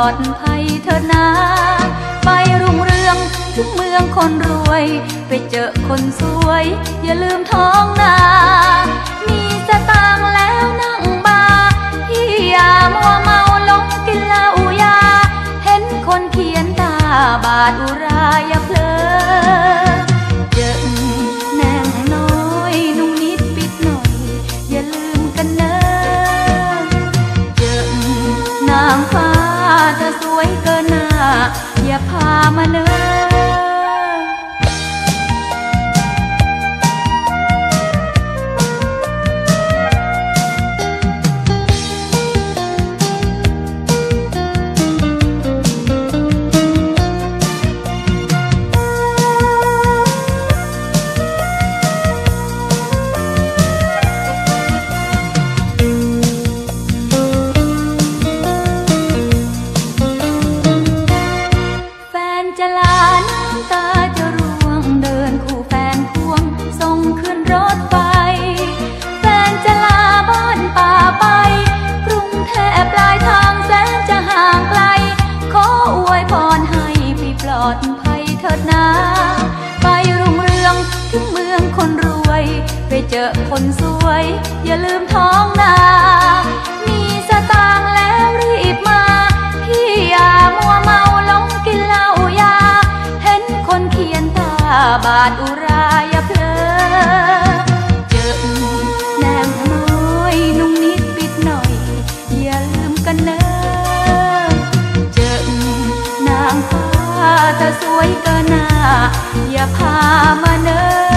ดภัยเถิดนาไปรุ่งเรืองถึงเมืองคนรวยไปเจอคนสวยอย่าลืมท้องนามีสตางค์แล้วนั่งบาร์พี่อย่ามัวเมาหลงกินเหล้ายาเห็นคนเขียนตาบาดอุราอย่าเพลอเจอแนงน้อยนุ่งนิดปิดหน่อยอย่าลืมกันเนอะเจอนางฟ้าเธอสวยเกินหน้าอย่าพามาเนอะปลอดภัยเถิดนาไปรุ่งเรืองถึงเมืองคนรวยไปเจอคนสวยอย่าลืมท้องนามีสตางค์แล้วรีบมาพี่อย่ามัวเมาหลงกินเหล้ายาเห็นคนเขียนตาบาดอุราอย่าเพลอเจอแนงน้อยนุ่งนิดปิดหน่อยอย่าลืมกันเนอะเจอนางฟ้าเธอสวยเกินหน้าอย่าพามาเนอะ